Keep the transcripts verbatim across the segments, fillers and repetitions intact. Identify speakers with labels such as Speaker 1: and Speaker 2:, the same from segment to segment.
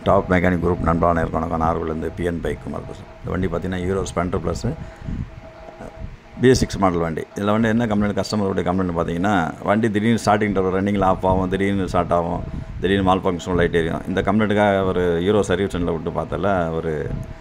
Speaker 1: Top mechanic group நண்பரான இருக்கணும் நார்வேலேருந்து PN bike Kumar பேசுகிறேன். இந்த வண்டி பார்த்திங்கன்னா Hero Splendor plus BS six model வண்டி. இதில் வந்து என்ன கம்ப்ளைண்ட் கஸ்டமருடைய கம்ப்ளைண்ட் பார்த்தீங்கன்னா, வண்டி திடீர்னு ஸ்டார்டிங் ரன்னிங்கில் ஆஃப் ஆகும், திடீர்னு ஸ்டார்ட் ஆகும், திடீர்னு மால் ஃபங்க்ஷன் லைட் எரியும். இந்த கம்ப்ளைண்ட்டுக்காக ஒரு ஹீரோ சர்வீஸ் சென்டரில் விட்டு பார்த்தால ஒரு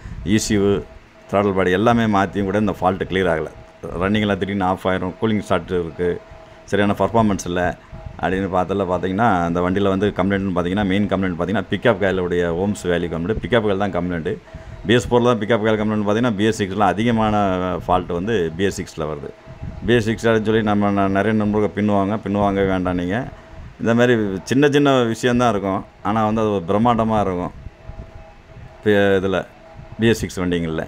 Speaker 1: இசியூ த்ராடல் பாடி எல்லாமே மாற்றியும் கூட இந்த ஃபால்ட்டு கிளியர் ஆகலை. ரன்னிங்கில் திடீர்னு ஆஃப் ஆயிரும், கூலிங் ஸ்டார்ட் இருக்குது, சரியான பர்ஃபார்மன்ஸ் இல்லை அப்படின்னு பார்த்தால பார்த்தீங்கன்னா அந்த வண்டியில் வந்து கம்ப்ளைண்ட்னு பார்த்தீங்கன்னா மெயின் கம்ப்ளைண்ட் பார்த்தீங்கன்னா பிக்கப் காயிலுடைய ohms value complaint, pickup coil தான் கம்ப்ளைண்ட்டு. பிஎஸ் ஃபோரில் தான் பிக்கப் காயில் கம்ப்ளைண்ட் பார்த்தீங்கன்னா பிஎஸ் சிக்ஸில் அதிகமான ஃபால்ட் வந்து பிஎஸ் சிக்ஸில் வருது. பிஎஸ் சிக்ஸில் சொல்லி நம்ம நிறைய நண்பர்கள் பின்னுவாங்க பின்னுவாங்க வேண்டாம். நீங்கள் இந்த மாதிரி சின்ன சின்ன விஷயந்தான் இருக்கும், ஆனால் வந்து அது பிரம்மாண்டமாக இருக்கும். இப்போ இதில் பிஎஸ் சிக்ஸ் வண்டிங்களில்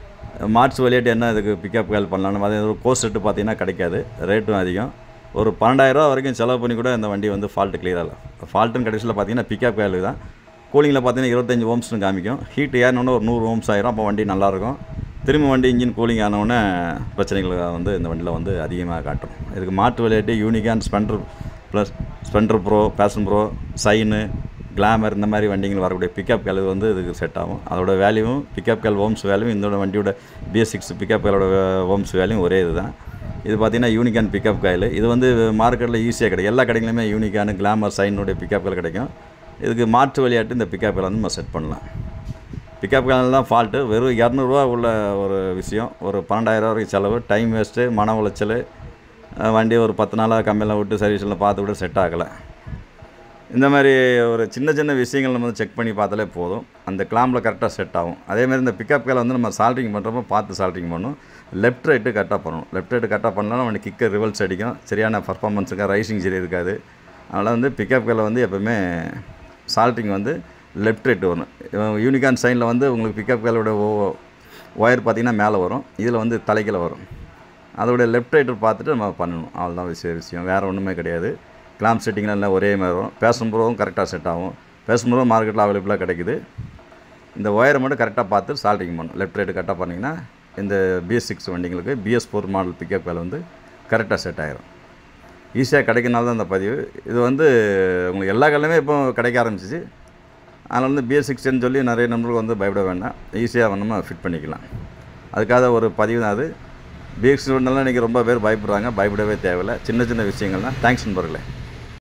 Speaker 1: மார்ச் விளையாட்டு என்ன இதுக்கு பிக்கப் காயில் பண்ணலான்னு பார்த்தீங்கன்னா ஒரு கோர்ஸ் செட்டு பார்த்தீங்கன்னா கிடைக்காது, ரேட்டும் அதிகம். ஒரு பன்னெண்டாயிரரூவா வரைக்கும் செலவு பண்ணி கூட இந்த வண்டி வந்து ஃபால்ட்டு கிளியர் ஆகலை. ஃபால்ட்டுன்னு கடைசியில் பார்த்தீங்கன்னா பிக்கப் காயிலுக்கு தான். கூலிங்கில் பார்த்தீங்கன்னா இருபத்தஞ்சி ஓம்ஸ்னு காமிக்கும், ஹீட் ஏறினோடனே ஒரு நூறு ஓம்ஸ் ஆயிரும், அப்போ வண்டி நல்லாயிருக்கும். திரும்ப வண்டி இன்ஜின் கூலிங் ஆனவுடனே பிரச்சனைகள் வந்து இந்த வண்டியில் வந்து அதிகமாக காட்டும். இதுக்கு மாற்று விளையாட்டு Unicorn Splendor plus Splendor Pro, Passion Pro, Shine, Glamour இந்த மாதிரி வண்டிகள் வரக்கூடிய பிக்கப் கால் வந்து இதுக்கு செட் ஆகும். அதோட வேல்யூவும் பிக்கப் கால் ஓம்ஸ் வேல்யூவும் இந்த வண்டியோட பிஎஸ் சிக்ஸ் பிக்கப் காலோட ஓம்ஸ் வேல்யூவும் ஒரே இது தான். இது பார்த்திங்கன்னா யூனிகான் பிக்கப் காயில். இது வந்து மார்க்கெட்டில் ஈஸியாக கிடைக்கும், எல்லா கடைகளுமே யூனிகானு, கிளாமர், சைனுடைய பிக்கப் கால் கிடைக்கும். இதுக்கு மாற்று விளையாட்டு இந்த பிக்கப் கால் வந்து நம்ம செட் பண்ணலாம். பிக்கப் கால் தான் ஃபால்ட்டு. வெறும் இரநூறுவா உள்ள ஒரு விஷயம், ஒரு பன்னெண்டாயிரம் வரைக்கும் செலவு, டைம் வேஸ்ட்டு, மன உளைச்சல். வண்டி ஒரு பத்து நாளாக கம்மியெல்லாம் விட்டு சர்வீஸில் பார்த்து விட செட் ஆகலை. இந்த மாதிரி ஒரு சின்ன சின்ன விஷயங்கள் நம்ம வந்து செக் பண்ணி பார்த்தாலே போதும், அந்த கிளாம்பில் கரெக்டாக செட் ஆகும். அதேமாதிரி இந்த பிக்கப் கால் வந்து நம்ம சால்ட்ரிங் பண்ணுறப்போ பார்த்து சால்ட்ரிங் பண்ணணும். லெஃப்ட் ரைட்டு கரெக்டாக பண்ணணும். லெஃப்ட் ரைட்டு கரெக்டாக பண்ணலாம் வண்டி கிக்கர் ரிவல்ஸ் அடிக்கும், சரியான பர்ஃபார்மன்ஸுக்கு ரைசிங் சரி இருக்காது. அதனால் வந்து பிக்கப் காலில் வந்து எப்போவுமே சால்ட்ரிங் வந்து லெஃப்ட் ரைட்டு வரணும். யூனிகான் சைனில் வந்து உங்களுக்கு பிக்கப் காலோட ஒயர் பார்த்திங்கன்னா மேலே வரும், இதில் வந்து தலைக்கில் வரும். அதோடைய லெஃப்ட் ரைட்டு பார்த்துட்டு நம்ம பண்ணணும், அவ்வளோதான் விஷயம் விஷயம் வேறு ஒன்றுமே கிடையாது. கிளாம்ப் செட்டிங்லாம் எல்லாம் ஒரே மாதிரி வரும். பேஷன் ப்ரோவும் கரெக்டாக செட் ஆகும். பேஷன் ப்ரோ மார்க்கெட்டில் அவைலபிளாக கிடைக்குது. இந்த ஒயரை மட்டும் கரெக்டாக பார்த்து சால்ட்ரிங் பண்ணணும். லெஃப்ட் ரைட்டு கரெக்டாக பண்ணிங்கன்னா இந்த பிஎஸ் சிக்ஸ் வண்டிங்களுக்கு BS four model pickup coil வந்து கரெக்டாக செட் ஆகிரும். ஈஸியாக கிடைக்கனால தான் இந்த பதிவு. இது வந்து உங்களுக்கு எல்லா காலையுமே இப்போ கிடைக்க ஆரம்பிச்சிச்சு. அதனால் வந்து பிஎஸ் சிக்ஸ்ன்னு சொல்லி நிறைய நம்பருக்கு வந்து பயப்பட வேண்டாம், ஈஸியாக நம்ம ஃபிட் பண்ணிக்கலாம். அதுக்காக ஒரு பதிவு தான் அது. பிஎஸ் சிக்ஸ் இன்றைக்கி ரொம்ப பேர் பயப்படுறாங்க, பயப்படவே தேவையில்லை. சின்ன சின்ன விஷயங்கள் தான். தேங்க்ஸ் நண்பர்களே.